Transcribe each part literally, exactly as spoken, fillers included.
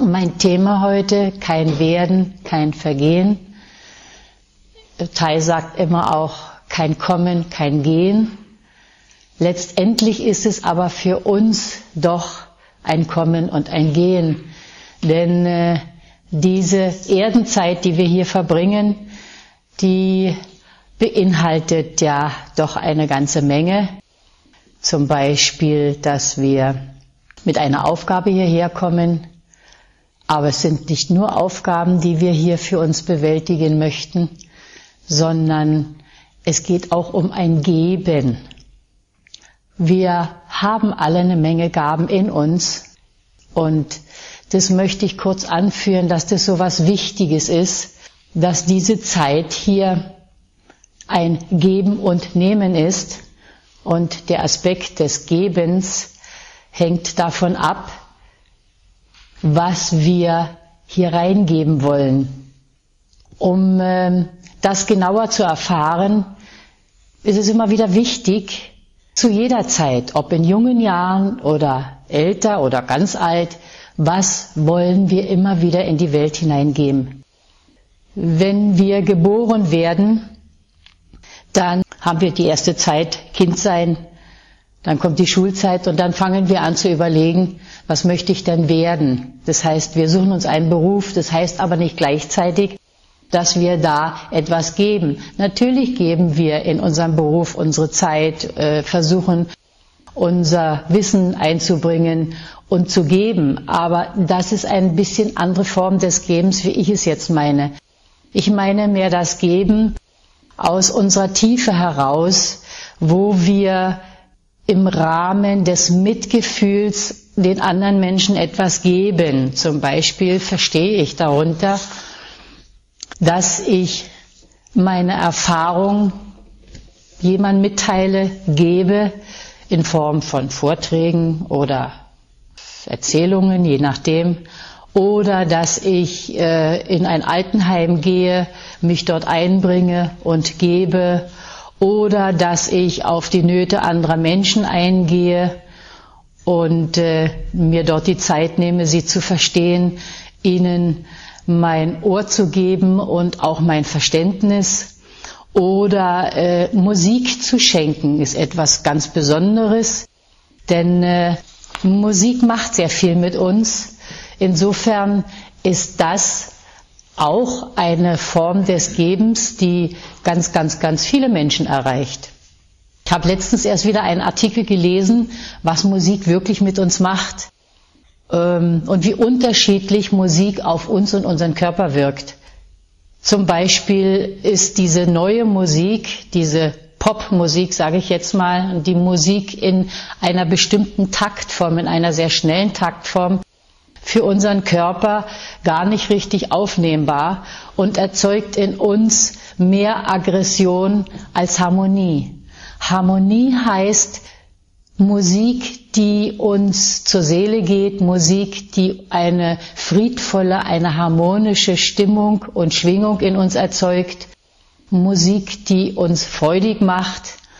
Mein Thema heute, kein Werden, kein Vergehen. Tai sagt immer auch, kein Kommen, kein Gehen. Letztendlich ist es aber für uns doch ein Kommen und ein Gehen. Denn äh, diese Erdenzeit, die wir hier verbringen, die beinhaltet ja doch eine ganze Menge. Zum Beispiel, dass wir mit einer Aufgabe hierher kommen. Aber es sind nicht nur Aufgaben, die wir hier für uns bewältigen möchten, sondern es geht auch um ein Geben. Wir haben alle eine Menge Gaben in uns und das möchte ich kurz anführen, dass das so was Wichtiges ist, dass diese Zeit hier ein Geben und Nehmen ist und der Aspekt des Gebens hängt davon ab, was wir hier reingeben wollen. Um äh, das genauer zu erfahren, ist es immer wieder wichtig, zu jeder Zeit, ob in jungen Jahren oder älter oder ganz alt, was wollen wir immer wieder in die Welt hineingeben. Wenn wir geboren werden, dann haben wir die erste Zeit Kind sein, dann kommt die Schulzeit und dann fangen wir an zu überlegen, was möchte ich denn werden? Das heißt, wir suchen uns einen Beruf, das heißt aber nicht gleichzeitig, dass wir da etwas geben. Natürlich geben wir in unserem Beruf unsere Zeit, äh, versuchen unser Wissen einzubringen und zu geben, aber das ist ein bisschen andere Form des Gebens, wie ich es jetzt meine. Ich meine mehr das Geben aus unserer Tiefe heraus, wo wir im Rahmen des Mitgefühls den anderen Menschen etwas geben. Zum Beispiel verstehe ich darunter, dass ich meine Erfahrung jemandem mitteile, gebe, in Form von Vorträgen oder Erzählungen, je nachdem, oder dass ich äh, in ein Altenheim gehe, mich dort einbringe und gebe, oder dass ich auf die Nöte anderer Menschen eingehe und äh, mir dort die Zeit nehme, sie zu verstehen, ihnen mein Ohr zu geben und auch mein Verständnis. Oder äh, Musik zu schenken ist etwas ganz Besonderes, denn äh, Musik macht sehr viel mit uns. Insofern ist das auch eine Form des Gebens, die ganz, ganz, ganz viele Menschen erreicht. Ich habe letztens erst wieder einen Artikel gelesen, was Musik wirklich mit uns macht ähm, und wie unterschiedlich Musik auf uns und unseren Körper wirkt. Zum Beispiel ist diese neue Musik, diese Popmusik, sage ich jetzt mal, die Musik in einer bestimmten Taktform, in einer sehr schnellen Taktform, für unseren Körper gar nicht richtig aufnehmbar und erzeugt in uns mehr Aggression als Harmonie. Harmonie heißt Musik, die uns zur Seele geht, Musik, die eine friedvolle, eine harmonische Stimmung und Schwingung in uns erzeugt, Musik, die uns freudig macht.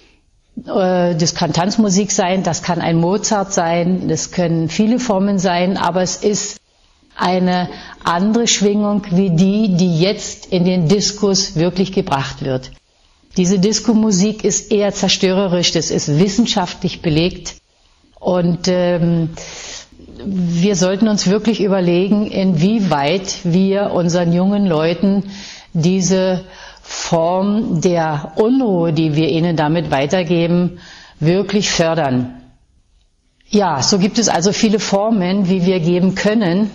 Das kann Tanzmusik sein, das kann ein Mozart sein, das können viele Formen sein, aber es ist eine andere Schwingung wie die, die jetzt in den Diskus wirklich gebracht wird. Diese Disco-Musik ist eher zerstörerisch, das ist wissenschaftlich belegt und ähm, wir sollten uns wirklich überlegen, inwieweit wir unseren jungen Leuten diese Form der Unruhe, die wir ihnen damit weitergeben, wirklich fördern. Ja, so gibt es also viele Formen, wie wir geben können.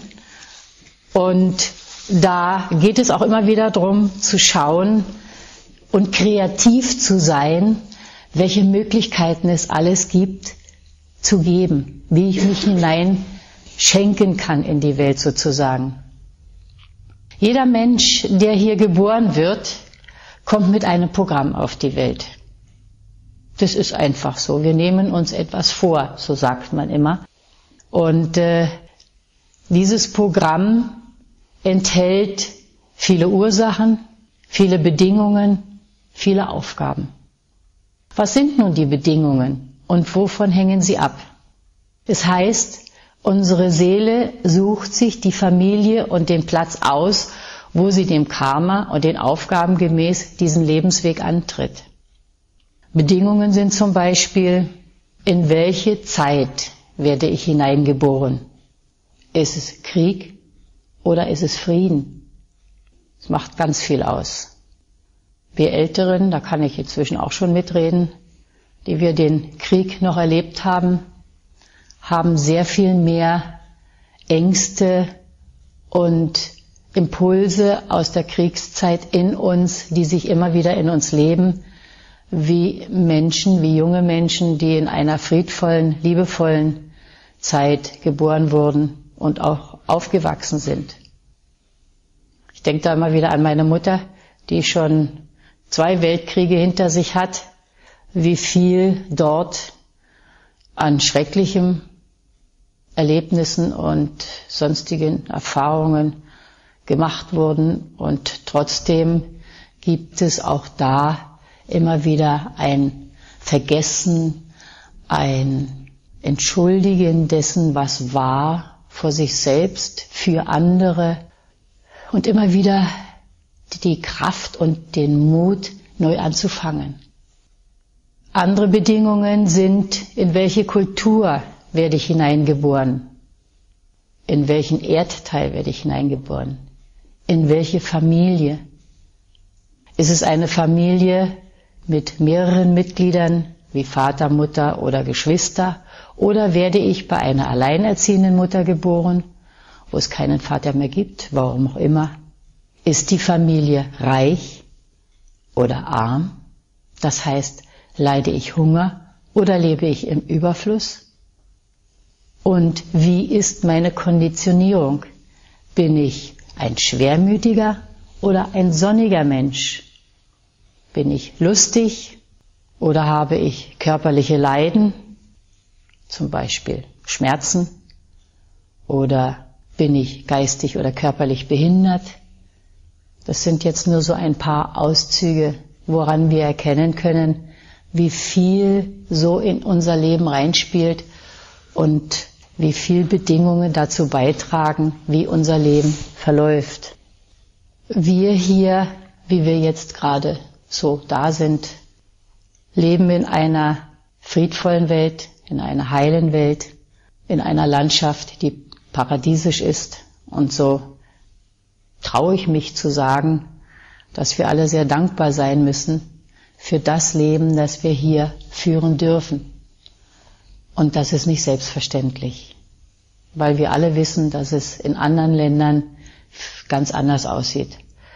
Und da geht es auch immer wieder darum, zu schauen und kreativ zu sein, welche Möglichkeiten es alles gibt, zu geben, wie ich mich hinein schenken kann in die Welt sozusagen. Jeder Mensch, der hier geboren wird, kommt mit einem Programm auf die Welt. Das ist einfach so. Wir nehmen uns etwas vor, so sagt man immer. Und äh, dieses Programm enthält viele Ursachen, viele Bedingungen, viele Aufgaben. Was sind nun die Bedingungen und wovon hängen sie ab? Es heißt, Unsere Seele sucht sich die Familie und den Platz aus, wo sie dem Karma und den Aufgaben gemäß diesen Lebensweg antritt. Bedingungen sind zum Beispiel, in welche Zeit werde ich hineingeboren? Ist es Krieg oder ist es Frieden? Das macht ganz viel aus. Wir Älteren, da kann ich inzwischen auch schon mitreden, die wir den Krieg noch erlebt haben, haben sehr viel mehr Ängste und Impulse aus der Kriegszeit in uns, die sich immer wieder in uns leben, wie Menschen, wie junge Menschen, die in einer friedvollen, liebevollen Zeit geboren wurden und auch aufgewachsen sind. Ich denke da immer wieder an meine Mutter, die schon zwei Weltkriege hinter sich hat, wie viel dort an schrecklichem Erlebnissen und sonstigen Erfahrungen gemacht wurden, und trotzdem gibt es auch da immer wieder ein Vergessen, ein Entschuldigen dessen, was war, vor sich selbst, für andere, und immer wieder die Kraft und den Mut, neu anzufangen. Andere Bedingungen sind, in welche Kultur werde ich hineingeboren? In welchen Erdteil werde ich hineingeboren? In welche Familie? Ist es eine Familie mit mehreren Mitgliedern, wie Vater, Mutter oder Geschwister? Oder werde ich bei einer alleinerziehenden Mutter geboren, wo es keinen Vater mehr gibt, warum auch immer? Ist die Familie reich oder arm? Das heißt, leide ich Hunger oder lebe ich im Überfluss? Und wie ist meine Konditionierung? Bin ich ein schwermütiger oder ein sonniger Mensch? Bin ich lustig oder habe ich körperliche Leiden, zum Beispiel Schmerzen? Oder bin ich geistig oder körperlich behindert? Das sind jetzt nur so ein paar Auszüge, woran wir erkennen können, wie viel so in unser Leben reinspielt und wie viel Bedingungen dazu beitragen, wie unser Leben verläuft. Wir hier, wie wir jetzt gerade so da sind, leben in einer friedvollen Welt, in einer heilen Welt, in einer Landschaft, die paradiesisch ist. Und so traue ich mich zu sagen, dass wir alle sehr dankbar sein müssen für das Leben, das wir hier führen dürfen. Und das ist nicht selbstverständlich, weil wir alle wissen, dass es in anderen Ländern ganz anders aussieht.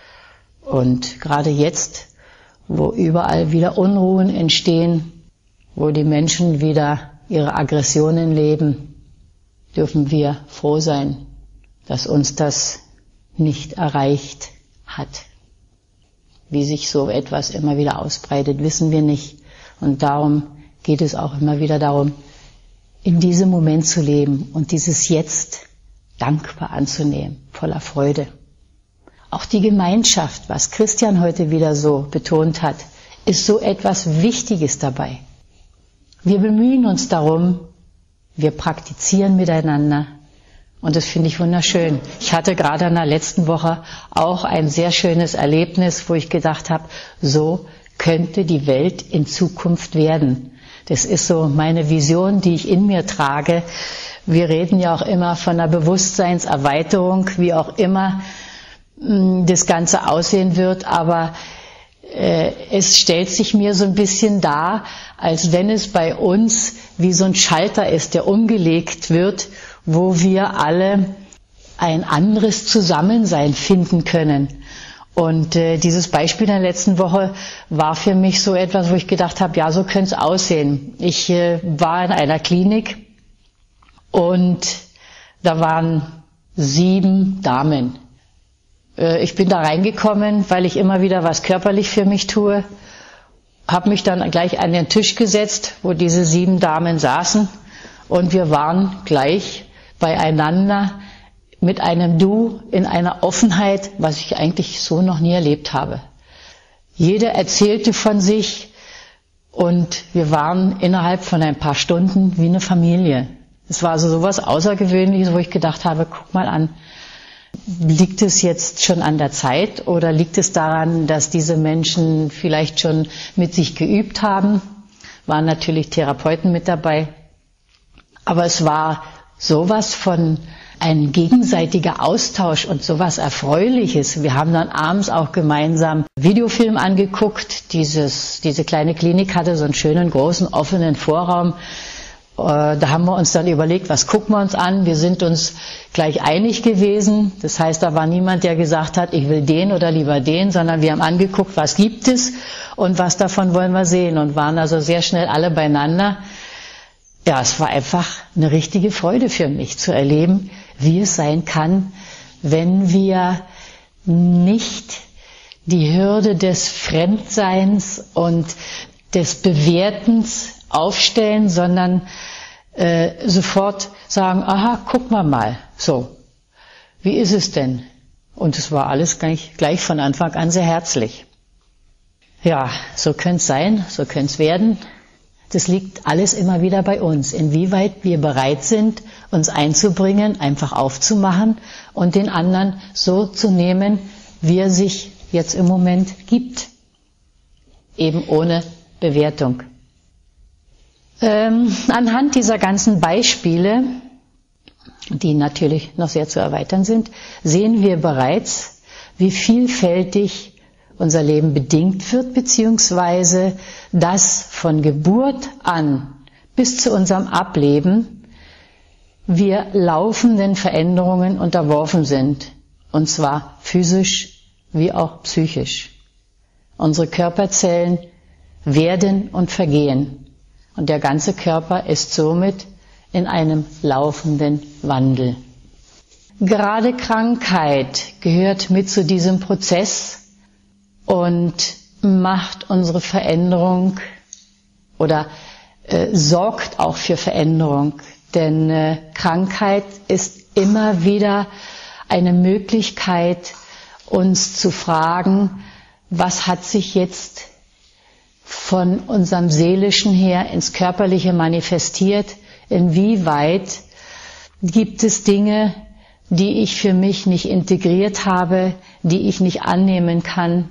Und gerade jetzt, wo überall wieder Unruhen entstehen, wo die Menschen wieder ihre Aggressionen leben, dürfen wir froh sein, dass uns das nicht erreicht hat. Wie sich so etwas immer wieder ausbreitet, wissen wir nicht. Und darum geht es auch immer wieder darum, in diesem Moment zu leben und dieses Jetzt dankbar anzunehmen, voller Freude. Auch die Gemeinschaft, was Christian heute wieder so betont hat, ist so etwas Wichtiges dabei. Wir bemühen uns darum, wir praktizieren miteinander, und das finde ich wunderschön. Ich hatte gerade in der letzten Woche auch ein sehr schönes Erlebnis, wo ich gedacht habe, so könnte die Welt in Zukunft werden. Das ist so meine Vision, die ich in mir trage. Wir reden ja auch immer von einer Bewusstseinserweiterung, wie auch immer das Ganze aussehen wird, aber äh, es stellt sich mir so ein bisschen dar, als wenn es bei uns wie so ein Schalter ist, der umgelegt wird, wo wir alle ein anderes Zusammensein finden können. Und äh, dieses Beispiel in der letzten Woche war für mich so etwas, wo ich gedacht habe, ja, so könnte es aussehen. Ich äh, war in einer Klinik und da waren sieben Damen. Äh, ich bin da reingekommen, weil ich immer wieder was körperlich für mich tue, habe mich dann gleich an den Tisch gesetzt, wo diese sieben Damen saßen, und wir waren gleich beieinander mit einem Du in einer Offenheit, was ich eigentlich so noch nie erlebt habe. Jeder erzählte von sich und wir waren innerhalb von ein paar Stunden wie eine Familie. Es war also sowas Außergewöhnliches, wo ich gedacht habe, guck mal an, liegt es jetzt schon an der Zeit oder liegt es daran, dass diese Menschen vielleicht schon mit sich geübt haben? Waren natürlich Therapeuten mit dabei. Aber es war sowas von ein gegenseitiger Austausch und sowas Erfreuliches. Wir haben dann abends auch gemeinsam Videofilm angeguckt. Dieses, diese kleine Klinik hatte so einen schönen, großen, offenen Vorraum. Da haben wir uns dann überlegt, was gucken wir uns an. Wir sind uns gleich einig gewesen. Das heißt, da war niemand, der gesagt hat, ich will den oder lieber den, sondern wir haben angeguckt, was gibt es und was davon wollen wir sehen und waren also sehr schnell alle beieinander. Ja, es war einfach eine richtige Freude für mich zu erleben, wie es sein kann, wenn wir nicht die Hürde des Fremdseins und des Bewertens aufstellen, sondern äh, sofort sagen, aha, guck mal mal, so, wie ist es denn? Und es war alles gleich, gleich von Anfang an sehr herzlich. Ja, so könnte es sein, so könnte es werden. Das liegt alles immer wieder bei uns, inwieweit wir bereit sind, uns einzubringen, einfach aufzumachen und den anderen so zu nehmen, wie er sich jetzt im Moment gibt. Eben ohne Bewertung. Ähm, anhand dieser ganzen Beispiele, die natürlich noch sehr zu erweitern sind, sehen wir bereits, wie vielfältig unser Leben bedingt wird, beziehungsweise dass von Geburt an bis zu unserem Ableben wir laufenden Veränderungen unterworfen sind, und zwar physisch wie auch psychisch. Unsere Körperzellen werden und vergehen und der ganze Körper ist somit in einem laufenden Wandel. Gerade Krankheit gehört mit zu diesem Prozess und macht unsere Veränderung oder äh, sorgt auch für Veränderung. Denn äh, Krankheit ist immer wieder eine Möglichkeit, uns zu fragen, was hat sich jetzt von unserem Seelischen her ins Körperliche manifestiert? Inwieweit gibt es Dinge, die ich für mich nicht integriert habe, die ich nicht annehmen kann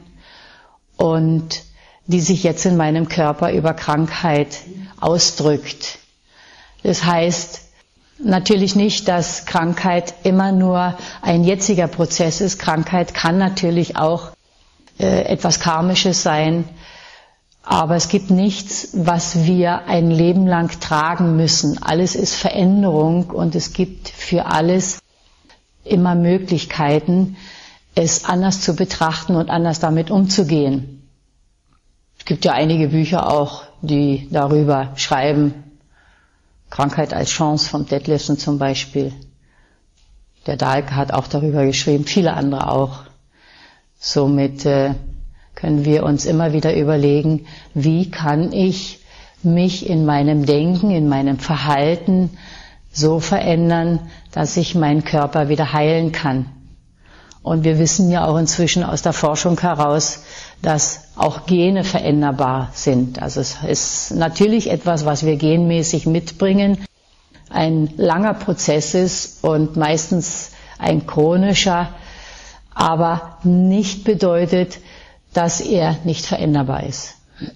und die sich jetzt in meinem Körper über Krankheit ausdrückt. Das heißt natürlich nicht, dass Krankheit immer nur ein jetziger Prozess ist. Krankheit kann natürlich auch äh, etwas Karmisches sein, aber es gibt nichts, was wir ein Leben lang tragen müssen. Alles ist Veränderung und es gibt für alles immer Möglichkeiten, es anders zu betrachten und anders damit umzugehen. Es gibt ja einige Bücher auch, die darüber schreiben. Krankheit als Chance von Detlefsen zum Beispiel. Der Dahlke hat auch darüber geschrieben, viele andere auch. Somit äh, können wir uns immer wieder überlegen, wie kann ich mich in meinem Denken, in meinem Verhalten so verändern, dass ich meinen Körper wieder heilen kann. Und wir wissen ja auch inzwischen aus der Forschung heraus, dass auch Gene veränderbar sind. Also es ist natürlich etwas, was wir genmäßig mitbringen, ein langer Prozess ist und meistens ein chronischer, aber nicht bedeutet, dass er nicht veränderbar ist.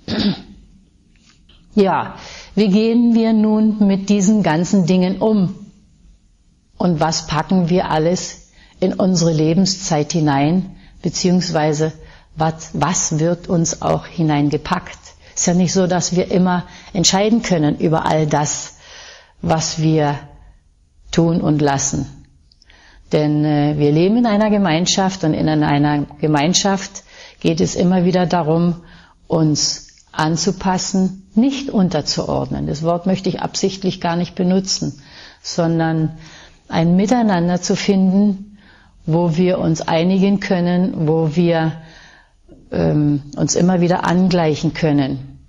Ja, wie gehen wir nun mit diesen ganzen Dingen um? Und was packen wir alles in unsere Lebenszeit hinein, beziehungsweise was, was wird uns auch hineingepackt? Es ist ja nicht so, dass wir immer entscheiden können über all das, was wir tun und lassen. Denn äh, wir leben in einer Gemeinschaft und in einer Gemeinschaft geht es immer wieder darum, uns anzupassen, nicht unterzuordnen. Das Wort möchte ich absichtlich gar nicht benutzen, sondern ein Miteinander zu finden, wo wir uns einigen können, wo wir ähm, uns immer wieder angleichen können.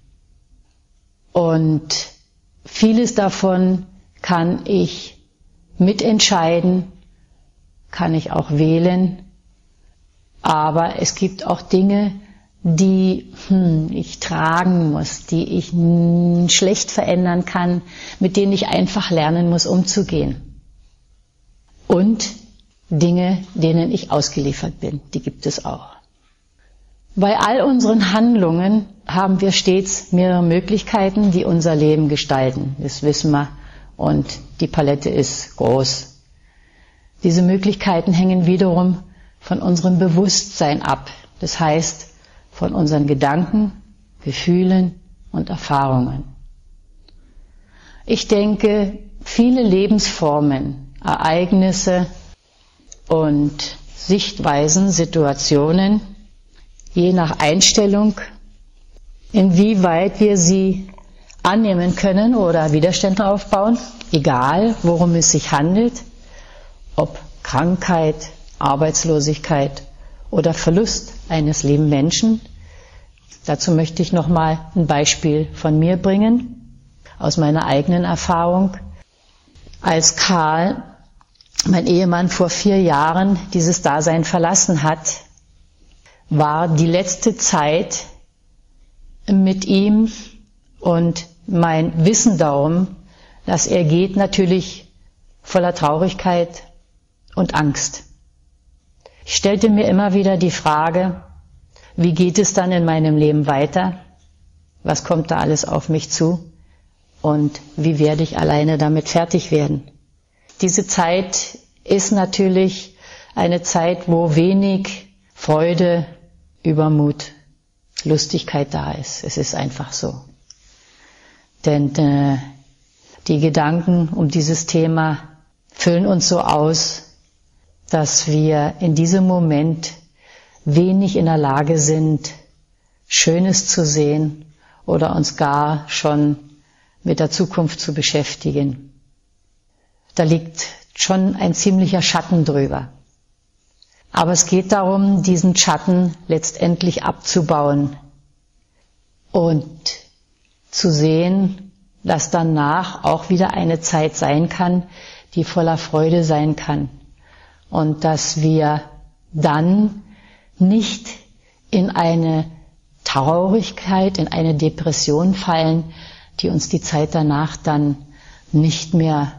Und vieles davon kann ich mitentscheiden, kann ich auch wählen, aber es gibt auch Dinge, die hm, ich tragen muss, die ich hm, schlecht verändern kann, mit denen ich einfach lernen muss, umzugehen. Und Dinge, denen ich ausgeliefert bin, die gibt es auch. Bei all unseren Handlungen haben wir stets mehrere Möglichkeiten, die unser Leben gestalten. Das wissen wir und die Palette ist groß. Diese Möglichkeiten hängen wiederum von unserem Bewusstsein ab. Das heißt, von unseren Gedanken, Gefühlen und Erfahrungen. Ich denke, viele Lebensformen, Ereignisse und Sichtweisen, Situationen, je nach Einstellung, inwieweit wir sie annehmen können oder Widerstände aufbauen, egal worum es sich handelt, ob Krankheit, Arbeitslosigkeit oder Verlust eines lieben Menschen. Dazu möchte ich nochmal ein Beispiel von mir bringen, aus meiner eigenen Erfahrung. Als Karl, mein Ehemann, vor vier Jahren dieses Dasein verlassen hat, war die letzte Zeit mit ihm und mein Wissen darum, dass er geht, natürlich voller Traurigkeit und Angst. Ich stellte mir immer wieder die Frage, wie geht es dann in meinem Leben weiter? Was kommt da alles auf mich zu? Und wie werde ich alleine damit fertig werden? Diese Zeit ist natürlich eine Zeit, wo wenig Freude, Übermut, Lustigkeit da ist. Es ist einfach so. Denn äh, die Gedanken um dieses Thema füllen uns so aus, dass wir in diesem Moment wenig in der Lage sind, Schönes zu sehen oder uns gar schon mit der Zukunft zu beschäftigen. Da liegt schon ein ziemlicher Schatten drüber. Aber es geht darum, diesen Schatten letztendlich abzubauen und zu sehen, dass danach auch wieder eine Zeit sein kann, die voller Freude sein kann. Und dass wir dann nicht in eine Traurigkeit, in eine Depression fallen, die uns die Zeit danach dann nicht mehr,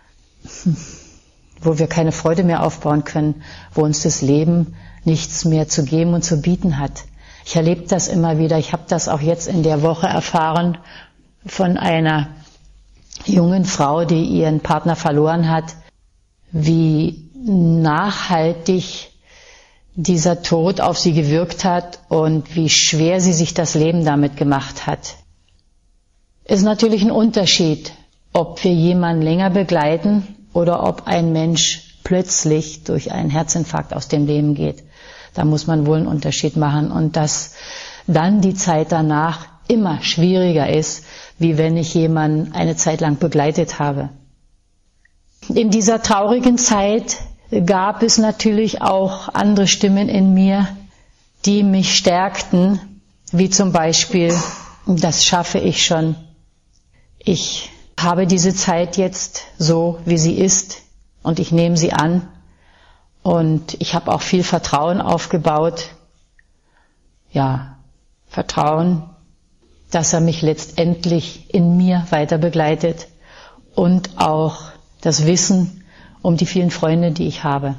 wo wir keine Freude mehr aufbauen können, wo uns das Leben nichts mehr zu geben und zu bieten hat. Ich erlebe das immer wieder. Ich habe das auch jetzt in der Woche erfahren von einer jungen Frau, die ihren Partner verloren hat, wie nachhaltig dieser Tod auf sie gewirkt hat und wie schwer sie sich das Leben damit gemacht hat. Ist natürlich ein Unterschied, ob wir jemanden länger begleiten oder ob ein Mensch plötzlich durch einen Herzinfarkt aus dem Leben geht. Da muss man wohl einen Unterschied machen und dass dann die Zeit danach immer schwieriger ist, wie wenn ich jemanden eine Zeit lang begleitet habe. In dieser traurigen Zeit gab es natürlich auch andere Stimmen in mir, die mich stärkten, wie zum Beispiel, das schaffe ich schon. Ich habe diese Zeit jetzt so, wie sie ist und ich nehme sie an und ich habe auch viel Vertrauen aufgebaut. Ja, Vertrauen, dass er mich letztendlich in mir weiter begleitet und auch das Wissen um die vielen Freunde, die ich habe.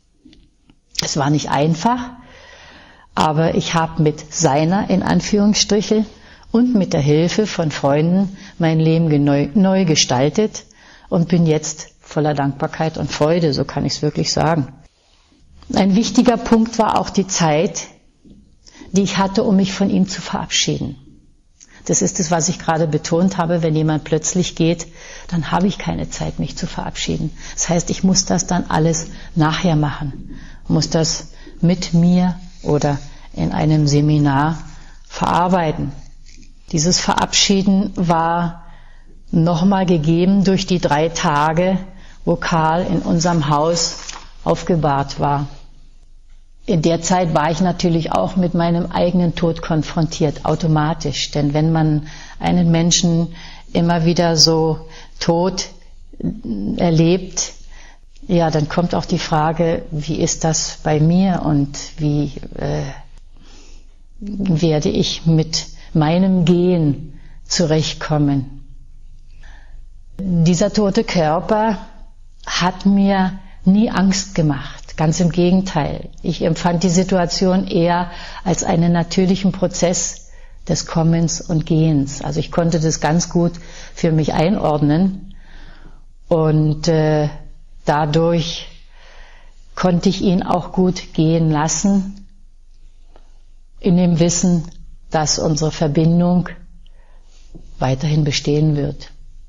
Es war nicht einfach, aber ich habe mit seiner, in Anführungsstriche, und mit der Hilfe von Freunden mein Leben neu, neu gestaltet und bin jetzt voller Dankbarkeit und Freude, so kann ich es wirklich sagen. Ein wichtiger Punkt war auch die Zeit, die ich hatte, um mich von ihm zu verabschieden. Das ist es, was ich gerade betont habe, wenn jemand plötzlich geht, dann habe ich keine Zeit, mich zu verabschieden. Das heißt, ich muss das dann alles nachher machen, muss das mit mir oder in einem Seminar verarbeiten. Dieses Verabschieden war nochmal gegeben durch die drei Tage, wo Karl in unserem Haus aufgebahrt war. In der Zeit war ich natürlich auch mit meinem eigenen Tod konfrontiert, automatisch. Denn wenn man einen Menschen immer wieder so tot erlebt, ja, dann kommt auch die Frage, wie ist das bei mir und wie, äh, werde ich mit meinem Gehen zurechtkommen. Dieser tote Körper hat mir nie Angst gemacht, ganz im Gegenteil. Ich empfand die Situation eher als einen natürlichen Prozess des Kommens und Gehens. Also ich konnte das ganz gut für mich einordnen und äh, dadurch konnte ich ihn auch gut gehen lassen, in dem Wissen, dass unsere Verbindung weiterhin bestehen wird.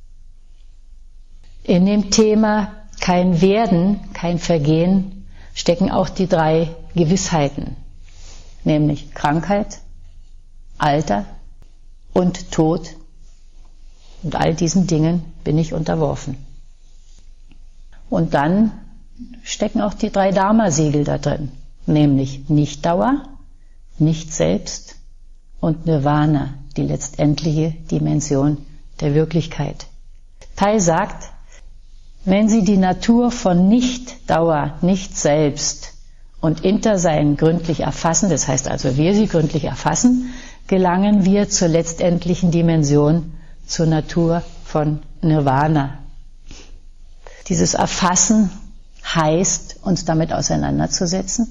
In dem Thema kein Werden, kein Vergehen stecken auch die drei Gewissheiten, nämlich Krankheit, Alter und Tod. Und all diesen Dingen bin ich unterworfen. Und dann stecken auch die drei Dharma-Siegel da drin, nämlich Nichtdauer, Nicht-Selbst und Nirvana, die letztendliche Dimension der Wirklichkeit. Tai sagt, wenn Sie die Natur von Nicht-Dauer, Nicht-Selbst und Intersein gründlich erfassen, das heißt also wir sie gründlich erfassen, gelangen wir zur letztendlichen Dimension, zur Natur von Nirvana. Dieses Erfassen heißt, uns damit auseinanderzusetzen.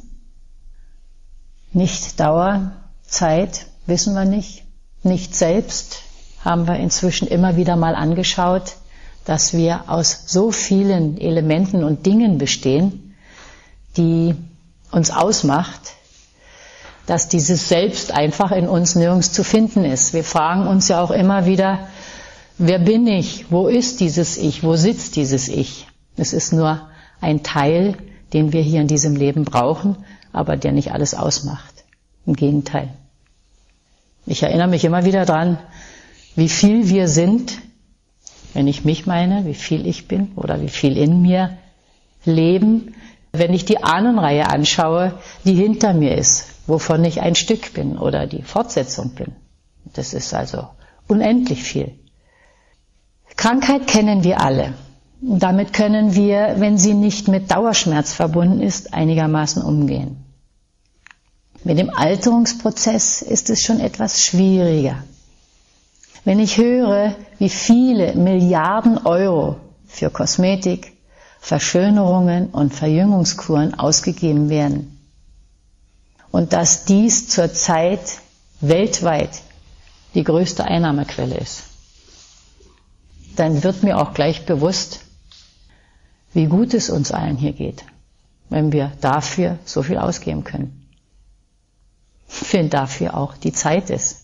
Nicht Dauer, Zeit, wissen wir nicht. Nicht selbst, haben wir inzwischen immer wieder mal angeschaut, dass wir aus so vielen Elementen und Dingen bestehen, die uns ausmacht, dass dieses Selbst einfach in uns nirgends zu finden ist. Wir fragen uns ja auch immer wieder, wer bin ich? Wo ist dieses Ich? Wo sitzt dieses Ich? Es ist nur ein Teil, den wir hier in diesem Leben brauchen, aber der nicht alles ausmacht. Im Gegenteil. Ich erinnere mich immer wieder dran, wie viel wir sind, wenn ich mich meine, wie viel ich bin oder wie viel in mir leben, wenn ich die Ahnenreihe anschaue, die hinter mir ist, wovon ich ein Stück bin oder die Fortsetzung bin. Das ist also unendlich viel. Krankheit kennen wir alle. Damit können wir, wenn sie nicht mit Dauerschmerz verbunden ist, einigermaßen umgehen. Mit dem Alterungsprozess ist es schon etwas schwieriger. Wenn ich höre, wie viele Milliarden Euro für Kosmetik, Verschönerungen und Verjüngungskuren ausgegeben werden und dass dies zurzeit weltweit die größte Einnahmequelle ist, dann wird mir auch gleich bewusst, wie gut es uns allen hier geht, wenn wir dafür so viel ausgeben können. Wenn dafür auch die Zeit ist.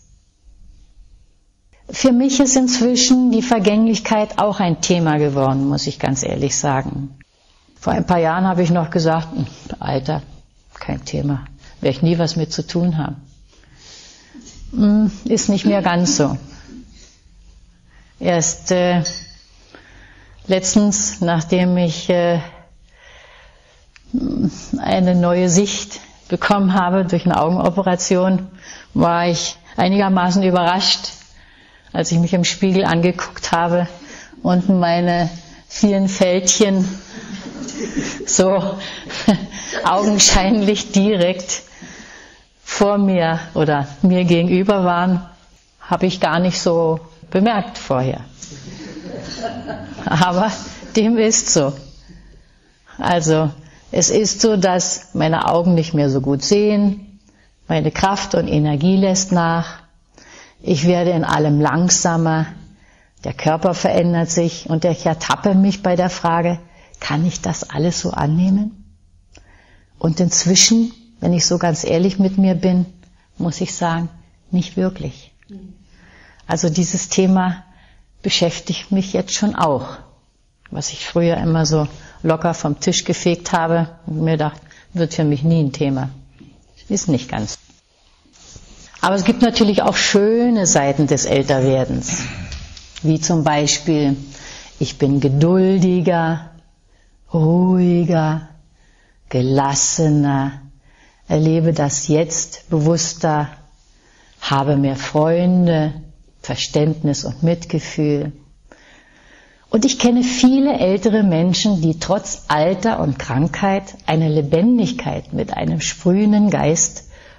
Für mich ist inzwischen die Vergänglichkeit auch ein Thema geworden, muss ich ganz ehrlich sagen. Vor ein paar Jahren habe ich noch gesagt, Alter, kein Thema, werde ich nie was mit zu tun haben. Ist nicht mehr ganz so. Erst äh, letztens, nachdem ich äh, eine neue Sicht bekommen habe durch eine Augenoperation, war ich einigermaßen überrascht, als ich mich im Spiegel angeguckt habe und meine vielen Fältchen so augenscheinlich direkt vor mir oder mir gegenüber waren, habe ich gar nicht so bemerkt vorher. Aber dem ist so. Also es ist so, dass meine Augen nicht mehr so gut sehen, meine Kraft und Energie lässt nach, ich werde in allem langsamer, der Körper verändert sich und ich ertappe mich bei der Frage, kann ich das alles so annehmen? Und inzwischen, wenn ich so ganz ehrlich mit mir bin, muss ich sagen, nicht wirklich. Also dieses Thema beschäftigt mich jetzt schon auch, was ich früher immer so locker vom Tisch gefegt habe und mir dachte, wird für mich nie ein Thema. Ist nicht ganz. Aber es gibt natürlich auch schöne Seiten des Älterwerdens, wie zum Beispiel, ich bin geduldiger, ruhiger, gelassener, erlebe das Jetzt bewusster, habe mehr Freunde, Verständnis und Mitgefühl. Und ich kenne viele ältere Menschen, die trotz Alter und Krankheit eine Lebendigkeit mit einem sprühenden Geist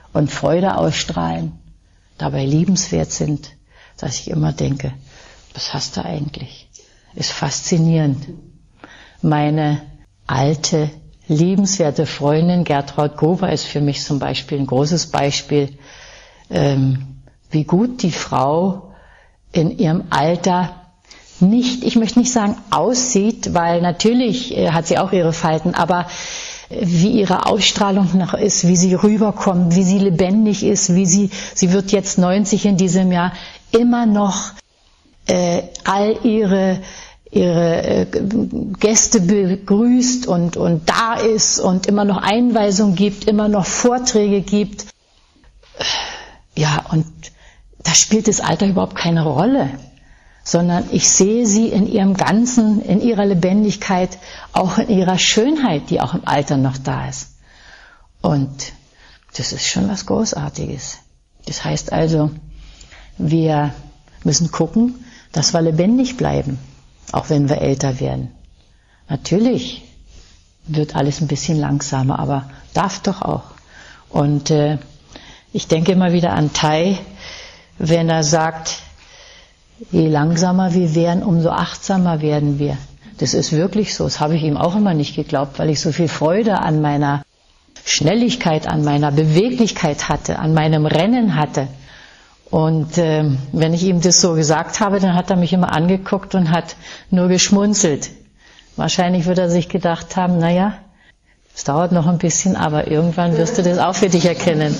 und Freude ausstrahlen, dabei liebenswert sind, dass ich immer denke, was hast du eigentlich? Ist faszinierend. Meine alte, liebenswerte Freundin Gertraud Gober ist für mich zum Beispiel ein großes Beispiel, ähm, wie gut die Frau in ihrem Alter nicht, ich möchte nicht sagen aussieht, weil natürlich äh, hat sie auch ihre Falten, aber äh, wie ihre Ausstrahlung noch ist, wie sie rüberkommt, wie sie lebendig ist, wie sie, sie wird jetzt neunzig in diesem Jahr, immer noch äh, all ihre ihre äh, Gäste begrüßt und, und da ist und immer noch Einweisungen gibt, immer noch Vorträge gibt. Ja, und da spielt das Alter überhaupt keine Rolle, sondern ich sehe sie in ihrem Ganzen, in ihrer Lebendigkeit, auch in ihrer Schönheit, die auch im Alter noch da ist. Und das ist schon was Großartiges. Das heißt also, wir müssen gucken, dass wir lebendig bleiben, auch wenn wir älter werden. Natürlich wird alles ein bisschen langsamer, aber darf doch auch. Und äh, ich denke immer wieder an Tai, wenn er sagt, je langsamer wir werden, umso achtsamer werden wir. Das ist wirklich so. Das habe ich ihm auch immer nicht geglaubt, weil ich so viel Freude an meiner Schnelligkeit, an meiner Beweglichkeit hatte, an meinem Rennen hatte. Und äh, wenn ich ihm das so gesagt habe, dann hat er mich immer angeguckt und hat nur geschmunzelt. Wahrscheinlich wird er sich gedacht haben, naja, es dauert noch ein bisschen, aber irgendwann wirst du das auch für dich erkennen.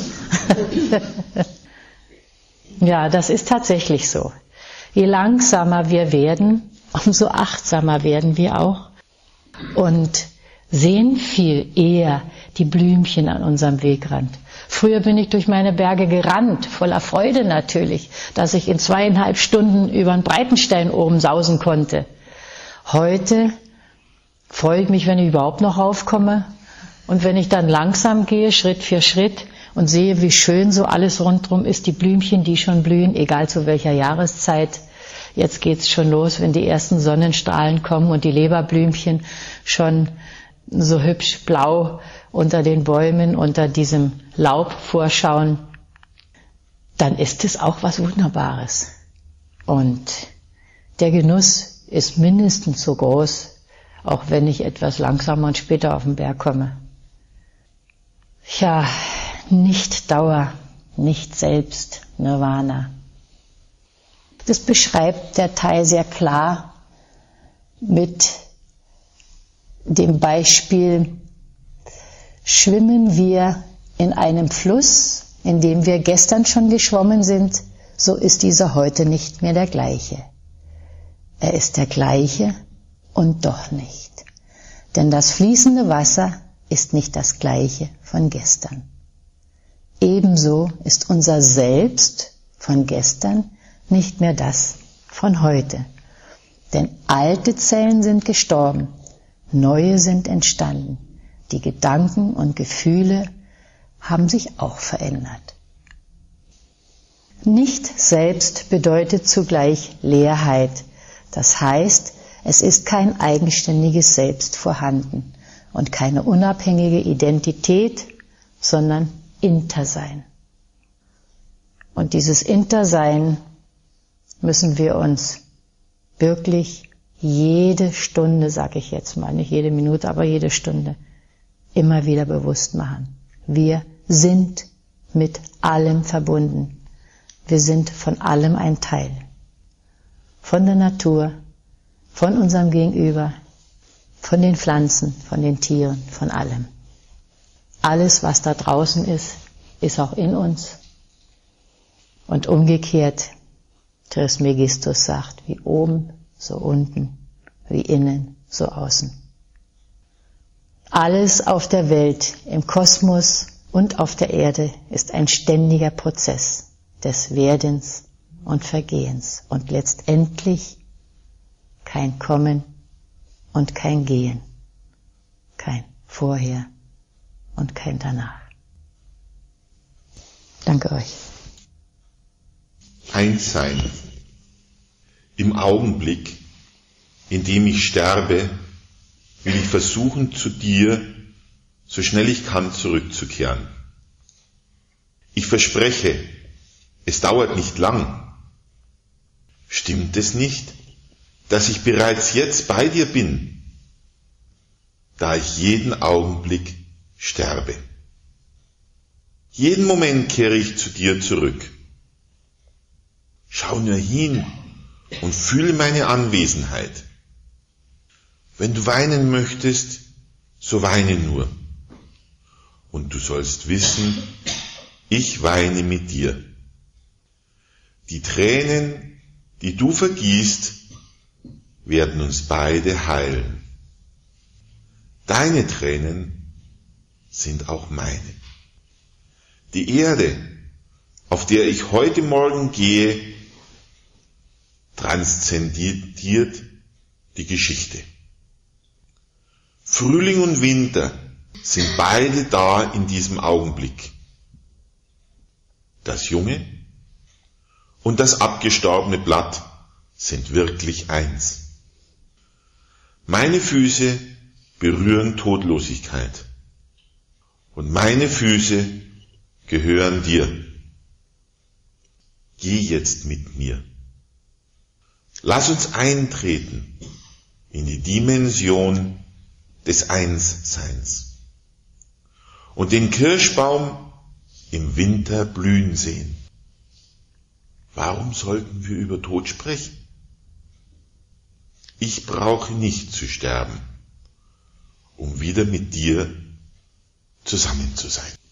Ja, das ist tatsächlich so. Je langsamer wir werden, umso achtsamer werden wir auch und sehen viel eher die Blümchen an unserem Wegrand. Früher bin ich durch meine Berge gerannt, voller Freude natürlich, dass ich in zweieinhalb Stunden über den Breitenstein oben sausen konnte. Heute freue ich mich, wenn ich überhaupt noch raufkomme. Und wenn ich dann langsam gehe, Schritt für Schritt, und sehe, wie schön so alles rundherum ist, die Blümchen, die schon blühen, egal zu welcher Jahreszeit. Jetzt geht's schon los, wenn die ersten Sonnenstrahlen kommen und die Leberblümchen schon so hübsch blau unter den Bäumen, unter diesem Laub vorschauen, dann ist es auch was Wunderbares. Und der Genuss ist mindestens so groß, auch wenn ich etwas langsamer und später auf den Berg komme. Ja, nicht Dauer, nicht selbst, Nirvana. Das beschreibt der Tai sehr klar mit dem Beispiel: Schwimmen wir in einem Fluss, in dem wir gestern schon geschwommen sind, so ist dieser heute nicht mehr der gleiche. Er ist der gleiche und doch nicht. Denn das fließende Wasser ist nicht das gleiche von gestern. Ebenso ist unser Selbst von gestern nicht mehr das von heute. Denn alte Zellen sind gestorben, neue sind entstanden. Die Gedanken und Gefühle haben sich auch verändert. Nicht selbst bedeutet zugleich Leerheit. Das heißt, es ist kein eigenständiges Selbst vorhanden und keine unabhängige Identität, sondern Intersein. Und dieses Intersein müssen wir uns wirklich jede Stunde, sage ich jetzt mal, nicht jede Minute, aber jede Stunde, immer wieder bewusst machen. Wir sind mit allem verbunden. Wir sind von allem ein Teil. Von der Natur, von unserem Gegenüber, von den Pflanzen, von den Tieren, von allem. Alles, was da draußen ist, ist auch in uns. Und umgekehrt, Trismegistus sagt, wie oben, so unten, wie innen, so außen. Alles auf der Welt, im Kosmos und auf der Erde ist ein ständiger Prozess des Werdens und Vergehens und letztendlich kein Kommen und kein Gehen, kein Vorher und kein Danach. Danke euch. Eins sein. Im Augenblick, in dem ich sterbe, will ich versuchen, zu dir, so schnell ich kann, zurückzukehren. Ich verspreche, es dauert nicht lang. Stimmt es nicht, dass ich bereits jetzt bei dir bin, da ich jeden Augenblick sterbe? Jeden Moment kehre ich zu dir zurück. Schau nur hin und fühle meine Anwesenheit. Wenn du weinen möchtest, so weine nur. Und du sollst wissen, ich weine mit dir. Die Tränen, die du vergießt, werden uns beide heilen. Deine Tränen sind auch meine. Die Erde, auf der ich heute Morgen gehe, transzendiert die Geschichte. Frühling und Winter sind beide da in diesem Augenblick. Das junge und das abgestorbene Blatt sind wirklich eins. Meine Füße berühren Todlosigkeit und meine Füße gehören dir. Geh jetzt mit mir. Lass uns eintreten in die Dimension des Einsseins und den Kirschbaum im Winter blühen sehen. Warum sollten wir über Tod sprechen? Ich brauche nicht zu sterben, um wieder mit dir zusammen zu sein.